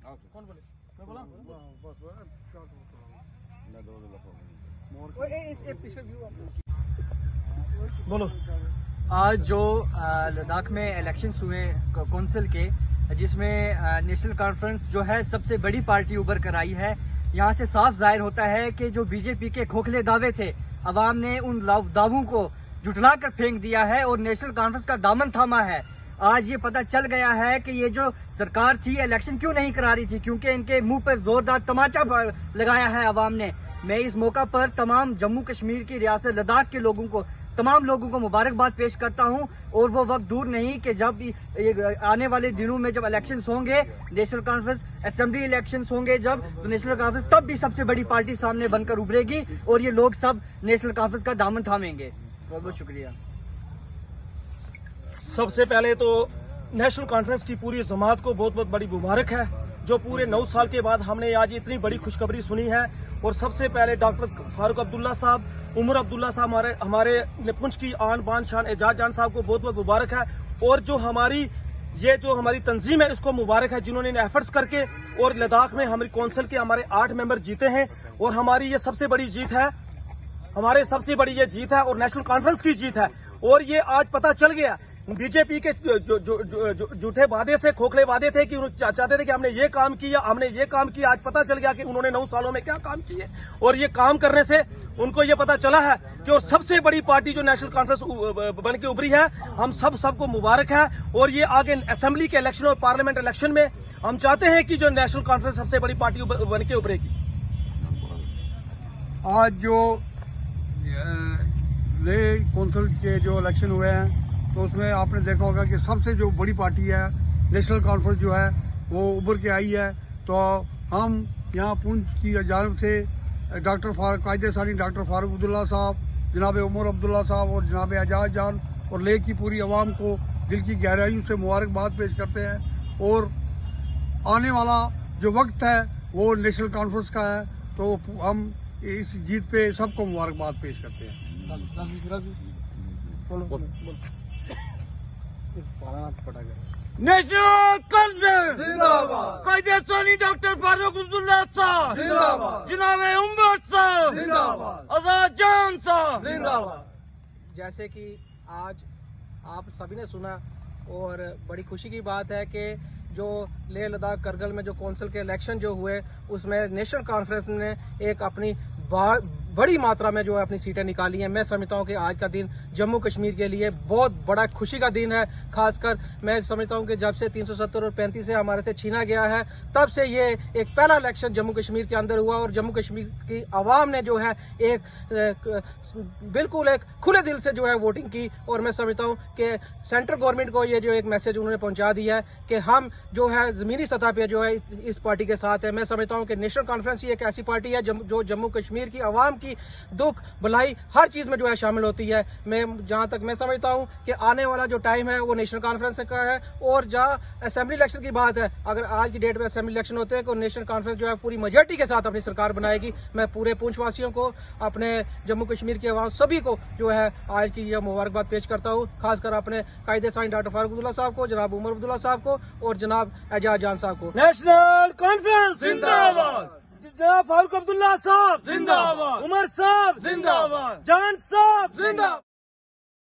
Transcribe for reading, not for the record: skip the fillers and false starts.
کون بولے؟ میں بولا بولو. آج جو لداخ میں الیکشنز ہوئے کونسل کے، جس میں نیشنل کانفرنس جو ہے سب سے بڑی پارٹی ابھر کر آئی ہے، یہاں سے صاف ظاہر ہوتا ہے کہ جو بی جے پی کے کھوکھلے دعوے تھے، عوام نے ان دعووں کو جھٹلا کر پھینک دیا ہے اور نیشنل کانفرنس کا دامن تھاما ہے. آج یہ پتہ چل گیا ہے کہ یہ جو سرکار تھی الیکشن کیوں نہیں کرا رہی تھی، کیونکہ ان کے منہ پر زوردار تماچا لگایا ہے عوام نے. میں اس موقع پر تمام جموں کشمیر کی ریاست لداخ کے لوگوں کو، تمام لوگوں کو مبارکباد پیش کرتا ہوں. اور وہ وقت دور نہیں کہ جب آنے والے دنوں میں جب الیکشنز ہوں گے، نیشنل کانفرنس اسمبلی الیکشنز ہوں گے جب، تو نیشنل کانفرنس تب بھی سب سے بڑی پارٹی سامنے بن کر ابھرے گی اور یہ لوگ سب نیشنل کانفرنس کا دامن تھامیں گے. بہت بہت شکریہ. سب سے پہلے تو نیشنل کانفرنس کی پوری جماعت کو بہت بہت بڑی مبارک ہے، جو پورے 9 سال کے بعد ہم نے آج اتنی بڑی خوشخبری سنی ہے. اور سب سے پہلے ڈاکٹر فاروق عبداللہ صاحب، عمر عبداللہ صاحب، ہمارے پنچ کی آن بان شان اعجاز جان صاحب کو بہت بہت مبارک ہے. اور جو ہماری تنظیم ہے اس کو مبارک ہے، جنہوں نے ایفرٹس کر کے اور لداخ میں ہماری کونسل کے ہمارے 8 ممبر جیتے ہیں. اور ہماری یہ سب سے بڑی جیت ہے، ہمارے سب سے بڑی یہ جیت ہے اور نیشنل کانفرنس کی جیت ہے. اور یہ آج پتہ چل گیا، بی جے پی کے جھوٹے وعدے سے، کھوکھلے وعدے تھے کہ چاہتے تھے کہ ہم نے یہ کام کیا، ہم نے یہ کام کیا. آج پتہ چل گیا کہ انہوں نے 9 سالوں میں کیا کام کیے. اور یہ کام کرنے سے ان کو یہ پتہ چلا ہے کہ وہ سب سے بڑی پارٹی جو نیشنل کانفرنس بن کے ابھری ہے. ہم سب کو مبارک ہے. اور یہ آگے اسمبلی کے الیکشن اور پارلیمنٹ الیکشن میں ہم چاہتے ہیں کہ جو نیشنل کانفرنس سب سے بڑی پارٹی بن کے ابھرے گی. آج جو نئے کونسل کے جو الیکشن ہوئے ہیں تو اس میں آپ نے دیکھا ہوگا کہ سب سے جو بڑی پارٹی ہے نیشنل کانفرنس جو ہے وہ ابھر کے آئی ہے. تو ہم یہاں پونچھ کی جانب سے قائد ثانی ڈاکٹر فاروق عبداللہ صاحب، جناب عمر عبداللہ صاحب اور جناب اعجاز جان اور لے کی پوری عوام کو دل کی گہرائیوں سے مبارکباد پیش کرتے ہیں. اور آنے والا جو وقت ہے وہ نیشنل کانفرنس کا ہے، تو ہم اس جیت پہ سب کو مبارکباد پیش کرتے ہیں. نیشنل کانفرنس زندہ باد، قائد ثانی ڈاکٹر فاروق عبداللہ صاحب زندہ باد، جناب عمر صاحب زندہ باد، اعجاز جان صاحب زندہ باد. جیسے کہ آج آپ سبھی نے سنا اور بڑی خوشی کی بات ہے کہ جو لیہ لداخ کرگل میں جو کونسل کے الیکشن جو ہوئے اس میں نیشنل کانفرنس نے ایک اپنی بڑی ماترا میں جو ہے اپنی سیٹیں نکالی ہیں. میں سمجھتا ہوں کہ آج کا دن جموں کشمیر کے لیے بہت بڑا خوشی کا دن ہے. خاص کر میں سمجھتا ہوں کہ جب سے 370 اور 35 سے ہمارے سے چھینا گیا ہے تب سے یہ ایک پہلا الیکشن جموں کشمیر کے اندر ہوا اور جموں کشمیر کی عوام نے جو ہے ایک بالکل ایک کھلے دل سے جو ہے ووٹنگ کی. اور میں سمجھتا ہوں کہ سینٹرل گورنمنٹ کو یہ جو ایک میسج انہوں نے پہنچا دیا ہے کہ ہم جو ہے زمینی سطح پہ جو ہے اس پارٹی کے ساتھ ہے. میں سمجھتا ہوں کہ نیشنل کانفرنس ہی ایک ایسی پارٹی ہے جو جموں کشمیر کی عوام کی دکھ بھلائی ہر چیز میں جو ہے شامل ہوتی ہے. میں جہاں تک میں سمجھتا ہوں کہ آنے والا جو ٹائم ہے وہ نیشنل کانفرنس کا ہے. اور جہاں اسمبلی الیکشن کی بات ہے، اگر آج کی ڈیٹ میں اسمبلی الیکشن ہوتے ہیں تو نیشنل کانفرنس جو ہے پوری میجورٹی کے ساتھ اپنی سرکار بنائے گی. میں پورے پونچھ واسیوں کو، اپنے جموں کشمیر کے عوام سبھی کو جو ہے آج کی یہ مبارکباد پیش کرتا ہوں. خاص کر اپنے قائد ثانی ڈاکٹر فاروق عبداللہ صاحب کو، جناب عمر عبداللہ صاحب کو اور جناب اعجاز جان صاحب کو. نیشنل کانفرنس زندہ باد، جناب فاروق عبداللہ صاحب زندہ باد، عمر صاحب زندہ باد، جان صاحب زندہ